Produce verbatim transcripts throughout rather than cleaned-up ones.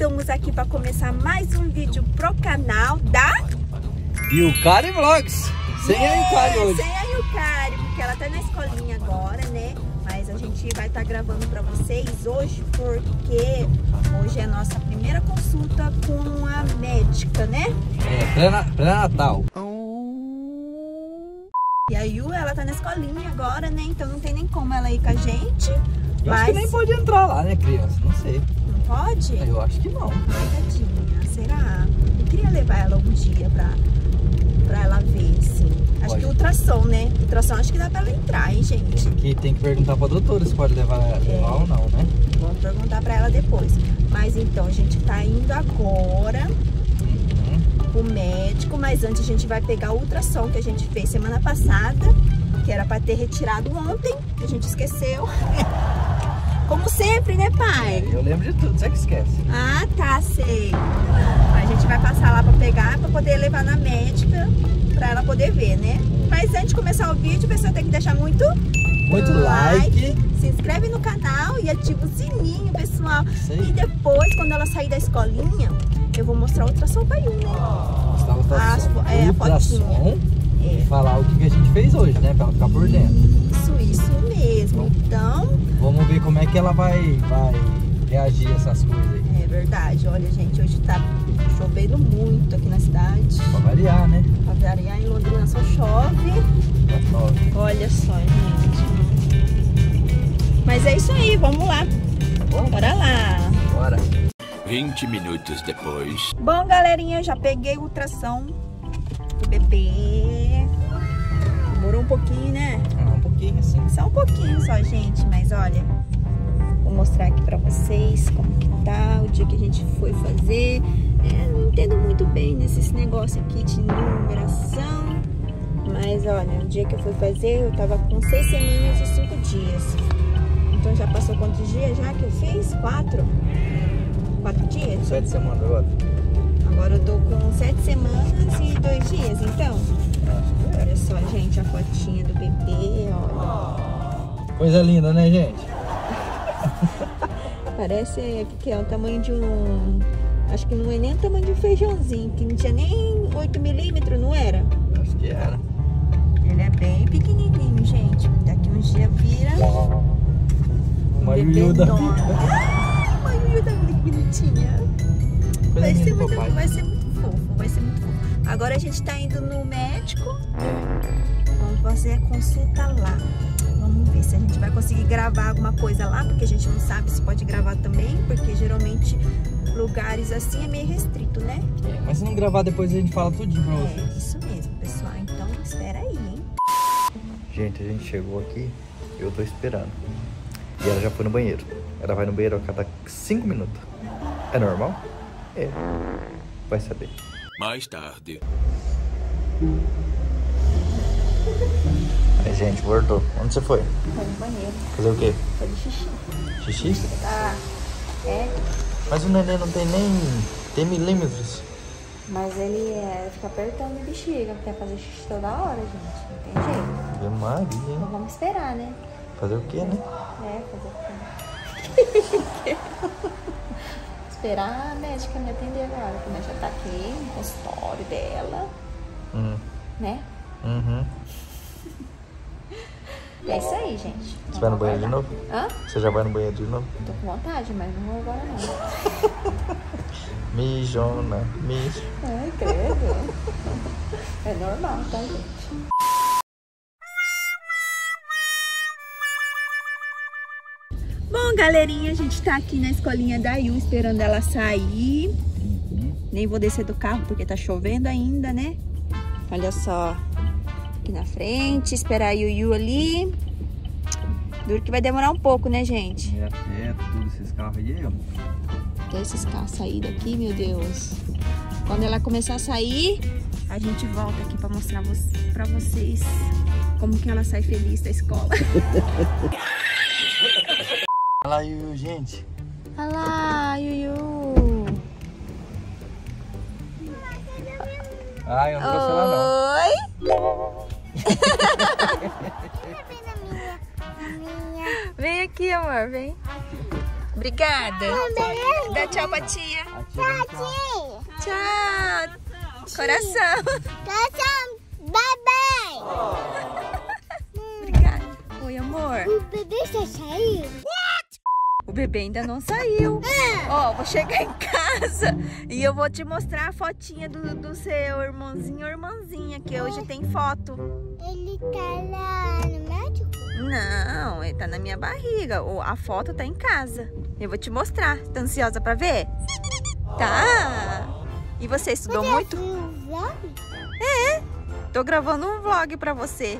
estamos aqui para começar mais um vídeo pro canal da Yukari Vlogs. Sem é, a Yukari hoje. Sem a Yukari, porque ela tá na escolinha agora, né? Mas a gente vai estar tá gravando para vocês hoje, porque hoje é a nossa primeira consulta com a médica, né? É, pré-natal. E a Yu, ela tá na escolinha agora, né? Então não tem nem como ela ir com a gente. Eu mas... acho que nem pode entrar lá, né, criança? Não sei. Não pode? Eu acho que não. Ai, tadinha, será? Eu queria levar ela um dia pra, pra ela ver, assim. Acho pode. que ultrassom, né? Ultrassom acho que dá pra ela entrar, hein, gente? Que tem que perguntar pra doutora se pode levar ela é. ou não, né? Vamos perguntar pra ela depois. Mas então, a gente tá indo agora o médico, mas antes a gente vai pegar o ultrassom que a gente fez semana passada, que era para ter retirado ontem, a gente esqueceu. Como sempre, né, pai? Eu lembro de tudo, você que esquece. Ah, tá, sei. A gente vai passar lá para pegar, para poder levar na médica, para ela poder ver, né? Mas antes de começar o vídeo, a pessoa tem que deixar muito muito like, like, se inscreve no canal e ativa o sininho, pessoal. Sei. E depois, quando ela sair da escolinha, eu vou mostrar o ultrassom pra Yu, né? Mostrar o ultrassom. Ah, é, a ultrassom é. E falar o que a gente fez hoje, né? Pra ela ficar por dentro. Isso, isso mesmo. Então... Vamos ver como é que ela vai, vai reagir a essas coisas aí. É verdade. Olha, gente, hoje tá chovendo muito aqui na cidade. Pra variar, né? Pra variar, em Londrina só chove. Olha só, gente. Mas é isso aí, vamos lá. Bom, bora lá. Bora. vinte minutos depois. Bom, galerinha, eu já peguei o ultrassom do bebê. Demorou um pouquinho, né? Ah, um pouquinho, assim. Só um pouquinho só, gente. Mas olha, vou mostrar aqui pra vocês como que tá o dia que a gente foi fazer. É, não entendo muito bem nesses negócios aqui de numeração. Mas olha, o dia que eu fui fazer, eu tava com seis semanas e cinco dias. Então já passou quantos dias já que eu fiz? Quatro? Quatro dias? Sete semanas agora. Agora eu tô com sete semanas e dois dias, então. Olha só, gente, a fotinha do bebê, olha. Coisa linda, né, gente? Parece que é o tamanho de um... Acho que não é nem o tamanho de um feijãozinho, que não tinha nem oito milímetros, não era? Acho que era. Ele é bem pequenininho, gente. Daqui uns dias vira... Uma Yuyu da vida. Uma Yuyu da vida, que bonitinha. Vai ser, muito, vai ser muito fofo, vai ser muito fofo. Agora a gente tá indo no médico. Vamos fazer a consulta lá. Vamos ver se a gente vai conseguir gravar alguma coisa lá, porque a gente não sabe se pode gravar também, porque geralmente lugares assim é meio restrito, né? É, mas se não gravar depois a gente fala tudinho pra vocês. É, isso mesmo, pessoal. Então espera aí, hein? Gente, a gente chegou aqui, eu tô esperando. E ela já foi no banheiro. Ela vai no banheiro a cada cinco minutos. É normal? É. Vai saber. Mais tarde. Aí, gente, voltou. Onde você foi? Foi no banheiro. Fazer o quê? Fazer xixi. Xixi? Ah, é. Mas o neném não tem nem... Tem milímetros. Mas ele é, fica apertando a bexiga, quer fazer xixi toda hora, gente. Não tem jeito. Ave Maria, Então hein? vamos esperar, né? Fazer o quê, né? É, fazer o quê? Esperar a médica me atender agora, porque nós já tá aqui no consultório dela, Hum. né? Uhum. É isso aí, gente. Você vai no banheiro de novo? Hã? Você já vai no banheiro de novo? Tô com vontade, mas não vou agora não. Mijona, mijo. Ai, credo. É normal, tá, gente? Bom, galerinha, a gente tá aqui na escolinha da Yu, esperando ela sair. Uhum. Nem vou descer do carro porque tá chovendo ainda, né? Olha só. Aqui na frente, esperar a Yuyu ali. Duro que vai demorar um pouco, né, gente? É, é tudo esses carros aí, ó. Até esses carros saírem daqui, meu Deus. Quando ela começar a sair, a gente volta aqui pra mostrar pra vocês como que ela sai feliz da escola. Olha lá, Yuyu, gente. Olha lá, Yuyu. Ai, eu não trouxe ela, não. Oi? Vem aqui, amor, vem. Obrigada. Dá tchau pra tia. Tchau, tia. Tchau. Coração. Coração. Bye, bye. Obrigada. Oi, amor. O bebê já saiu? O bebê ainda não saiu. Ó, oh, vou chegar em casa e eu vou te mostrar a fotinha do, do seu irmãozinho ou irmãzinha, que hoje tem foto. Ele tá lá no médico? Não, ele tá na minha barriga. A foto tá em casa. Eu vou te mostrar. Tá ansiosa pra ver? Tá. E você estudou muito? Um vlog? É. Tô gravando um vlog pra você.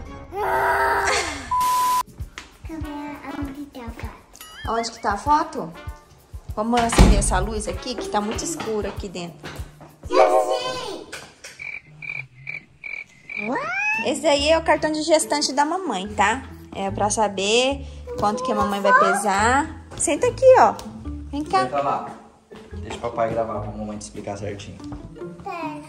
Onde tá o gato? Onde que tá a foto? Vamos acender essa luz aqui, que tá muito escuro aqui dentro. Sim. Esse aí é o cartão de gestante da mamãe, tá? É pra saber quanto que a mamãe vai pesar. Senta aqui, ó. Vem cá. Senta lá. Deixa o papai gravar pra mamãe te explicar certinho. Pera.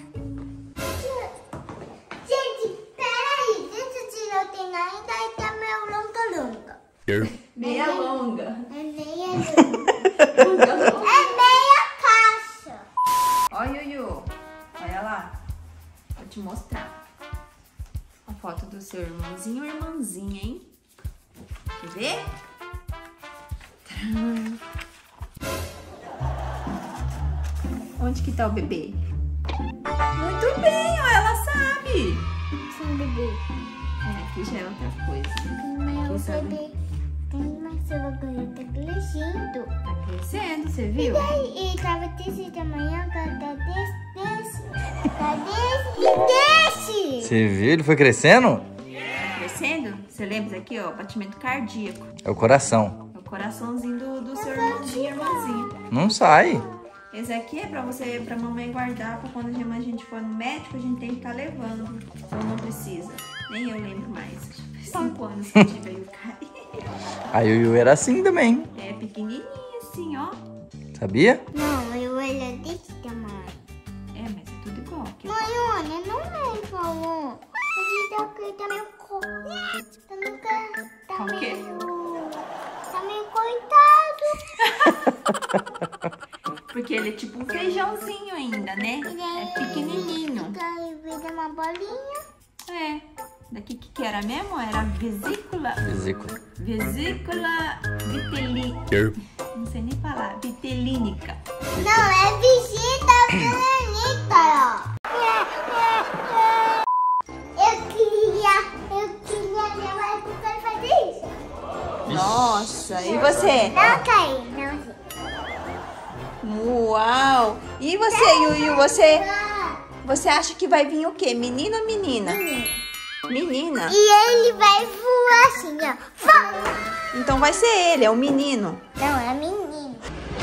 Gente, peraí. Deixa eu tirar o tênis ainda e tá meio longa-longa. Meia longa. É meia longa. É meia caixa. Ó, Yuyu. Olha lá. Vou te mostrar. A foto do seu irmãozinho ou irmãzinha, hein? Quer ver? Tcharam. Onde que tá o bebê? Muito bem, ó, ela sabe. Sim, bebê. É, aqui já é outra coisa. Meu Aqui sabe. bebê. Tem mais seu bagulho. Tá crescendo. Tá crescendo, você viu? E tava desse tamanho, tá desse, desse, tá desse e desse. Você viu? Ele foi crescendo? Tá crescendo? Você lembra aqui, ó, batimento cardíaco. É o coração. É o coraçãozinho do, do seu irmãozinho e irmãzinha. Não sai. Esse aqui é pra você, pra mamãe guardar, pra quando a gente for no médico, a gente tem que estar levando. Ou não precisa. Nem eu lembro mais. Cinco anos que eu tive aí o Kai. A Yuyu era assim também. É pequenininho assim, ó. Sabia? Não, eu era desse tamanho. É, mas é tudo igual. Aqui. Mãe, olha, não é, por favor. Esse daqui tá meio co... Tá meio... Tá Tá o quê? meio... Tá meio coitado. Porque ele é tipo um feijãozinho ainda, né? É pequenininho. Daí vira uma bolinha. É. Daqui que que era mesmo? Era vesícula... Vesícula. Vesícula viteli... Não sei nem falar. Vitelínica. Não, é visita planeta, ó. Eu queria... Eu queria levar pro pai fazer isso. Nossa, e você? Não caí, não sei. Uau! E você, Yuyu, você, Ah, você acha que vai vir o quê? Menino ou menina? menino. Menina? E ele vai voar assim, ó. Vá! Então vai ser ele, é o menino. Não, é menino.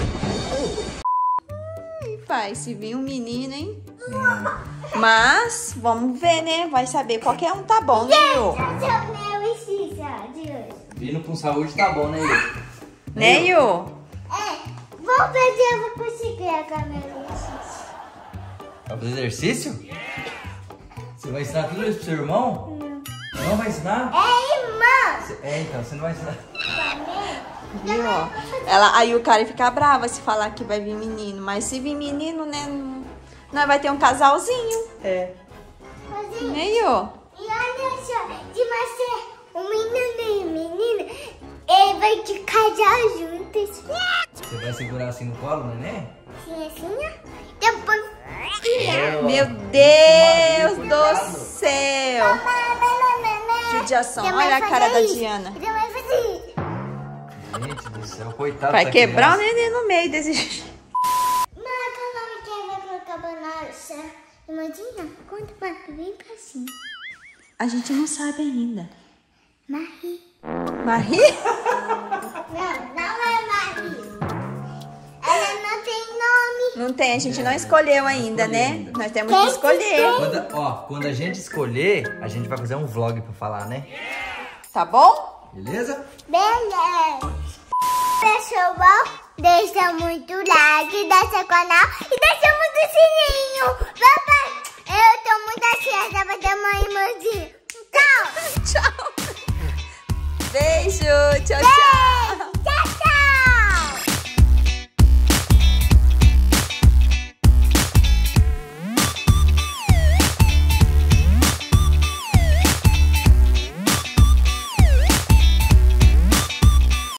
Ih, pai, se vir um menino, hein? Mas, vamos ver, né? Vai saber. Qualquer um tá bom, né, Yu? Esse é o meu vestido de hoje. Vindo com saúde tá bom, né, Yuyu? Né, Yu? É, vamos ver se eu vou conseguir agora meu exercício. Vai fazer exercício? Você vai ensinar tudo isso pro seu irmão? Não. Não vai ensinar? É, irmão! É, então, você não vai ensinar. Viu, ó? Ela, aí o cara fica brava se falar que vai vir menino. Mas se vir menino, né? não- Nós vai ter um casalzinho. É. Assim, Né, Yu? e olha só, se você, um menino e um menino, ele vai te casar juntos. Você vai segurar assim no colo, neném? Assim, assim, ó. Depois... Meu Deus do céu! Judiação, olha a cara da Diana. Ele vai fazer isso. Gente do céu, coitado Vai da quebrar o criança. neném no meio desse... Mas o nome que vai colocar banana, imagina, conta pra bem pra cima. A gente não sabe ainda. Marie. Marie? Não, não é Marie. Ela não tem nome. Não tem, a gente não escolheu ainda, né? Nós temos que Quem escolher. Quando, ó, quando a gente escolher, a gente vai fazer um vlog pra falar, né? Tá bom? Beleza? Beleza. Pessoal, deixa muito like, deixa o canal e deixa muito sininho. Papai, eu tô muito ansiosa pra ter uma irmãzinha. Tchau. Tchau. Beijo. Tchau, tchau.